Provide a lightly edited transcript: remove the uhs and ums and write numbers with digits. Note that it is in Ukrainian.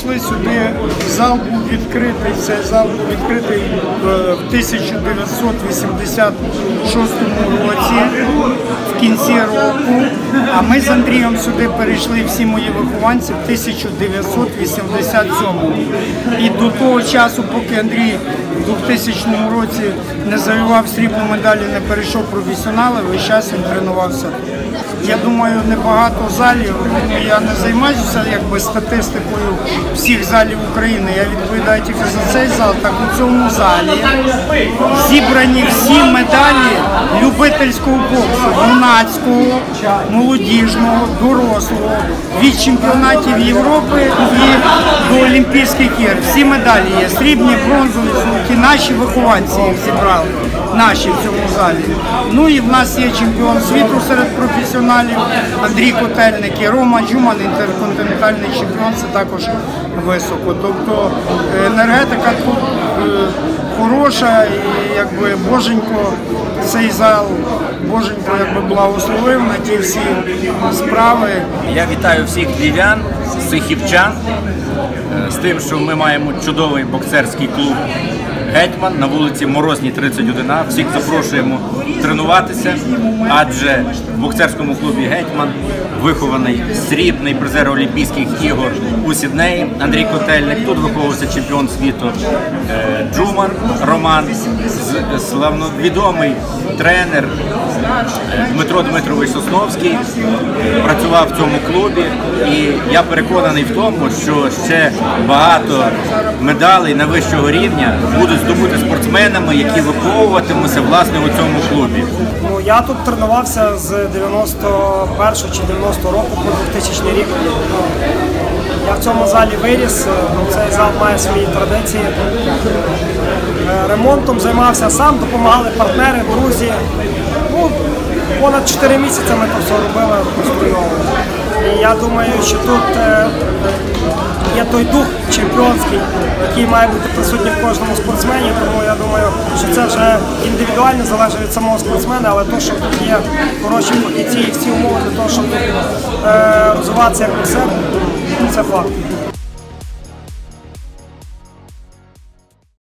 прийшли сюди, зал був відкритий, цей зал був відкритий в 1986 році, в кінці року, а ми з Андрієм сюди перейшли, всі мої вихованці, в 1987. І до того часу, поки Андрій в 2000 році не завоював срібну медаль і не перейшов професіонали, весь час він тренувався. Я думаю, небагато залів, я не займаюся якби статистикою всіх залів України, я відповідаю тільки за цей зал, так у цьому залі зібрані всі медалі любительського боксу, юнацького, молодіжного, дорослого, від чемпіонатів Європи і до Олімпійських ігор. Всі медалі є, срібні, бронзові, золоті, наші вихованці їх зібрали, наші в цьому залі. Ну і в нас є чемпіон світу серед професіоналів, Андрій Котельник і Рома Джуман, інтерконтинентальний чемпіон, це також високо. Тобто енергетика тут хороша і якби боженько цей зал, боженько якби благословив на ті всі справи. Я вітаю всіх львів'ян, сихівчан з тим, що ми маємо чудовий боксерський клуб «Гетьман» на вулиці Морозній, 31А. Всіх запрошуємо тренуватися, адже в боксерському клубі «Гетьман» вихований срібний призер Олімпійських ігор у Сіднеї Андрій Котельник. Тут виховувався чемпіон світу Джуман Роман, славновідомий тренер Дмитро Дмитрович Сосновський працював в цьому клубі, і я переконаний в тому, що ще багато медалей на вищого рівня будуть здобути спортсменами, які виховуватимуться власне у цьому клубі. Я тут тренувався з 91 чи 90 року по 2000 рік. Я в цьому залі виріс, цей зал має свої традиції. Ремонтом займався сам, допомагали партнери, друзі. Понад 4 місяці ми це все робили, конструювали. І я думаю, що тут є той дух чемпіонський, який має бути присутній в кожному спортсмені, тому я думаю, що це вже індивідуально залежить від самого спортсмена, але те, що тут є хороші фахівці і всі умови для того, щоб розвиватися як боксер, це факт.